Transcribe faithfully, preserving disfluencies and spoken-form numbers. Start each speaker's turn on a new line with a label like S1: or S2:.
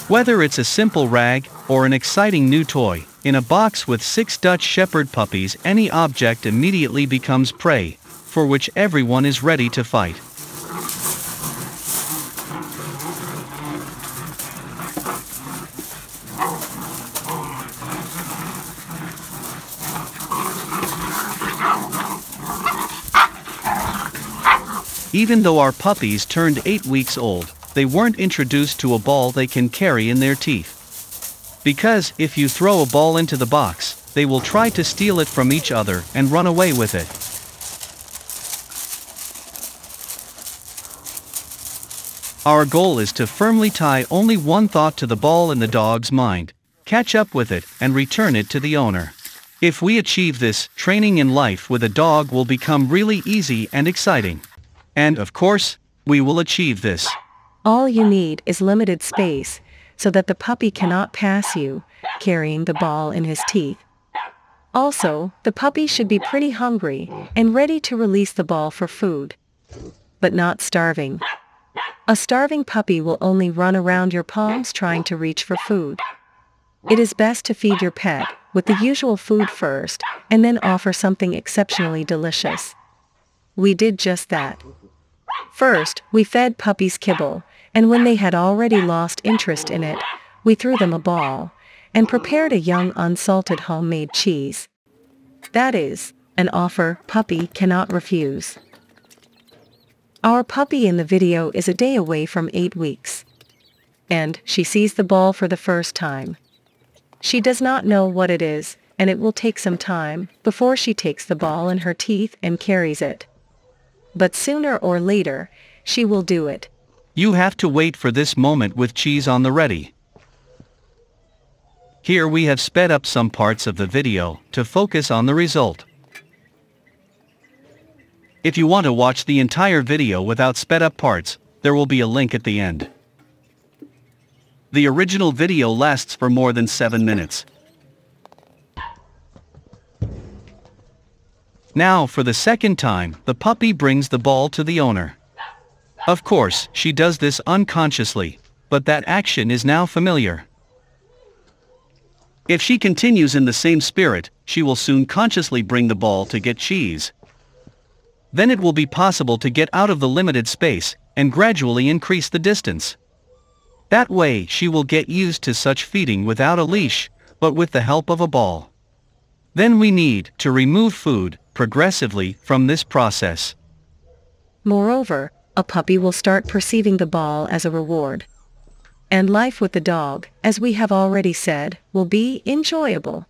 S1: Whether it's a simple rag, or an exciting new toy, in a box with six Dutch Shepherd puppies, any object immediately becomes prey, for which everyone is ready to fight. Even though our puppies turned eight weeks old, they weren't introduced to a ball they can carry in their teeth. Because, if you throw a ball into the box, they will try to steal it from each other and run away with it. Our goal is to firmly tie only one thought to the ball in the dog's mind, catch up with it, and return it to the owner. If we achieve this, training in life with a dog will become really easy and exciting. And, of course, we will achieve this.
S2: All you need is limited space, so that the puppy cannot pass you, carrying the ball in his teeth. Also, the puppy should be pretty hungry, and ready to release the ball for food. But not starving. A starving puppy will only run around your palms trying to reach for food. It is best to feed your pet with the usual food first, and then offer something exceptionally delicious. We did just that. First, we fed puppies kibble, and when they had already lost interest in it, we threw them a ball, and prepared a young unsalted homemade cheese. That is, an offer puppy cannot refuse. Our puppy in the video is a day away from eight weeks. And she sees the ball for the first time. She does not know what it is, and it will take some time before she takes the ball in her teeth and carries it. But sooner or later, she will do it.
S1: You have to wait for this moment with cheese on the ready. Here we have sped up some parts of the video to focus on the result. If you want to watch the entire video without sped up parts, there will be a link at the end. The original video lasts for more than seven minutes. Now, for the second time, the puppy brings the ball to the owner. Of course, she does this unconsciously, but that action is now familiar. If she continues in the same spirit, she will soon consciously bring the ball to get cheese. Then it will be possible to get out of the limited space, and gradually increase the distance. That way she will get used to such feeding without a leash, but with the help of a ball. Then we need to remove food progressively from this process.
S2: Moreover, a puppy will start perceiving the ball as a reward. And life with the dog, as we have already said, will be enjoyable.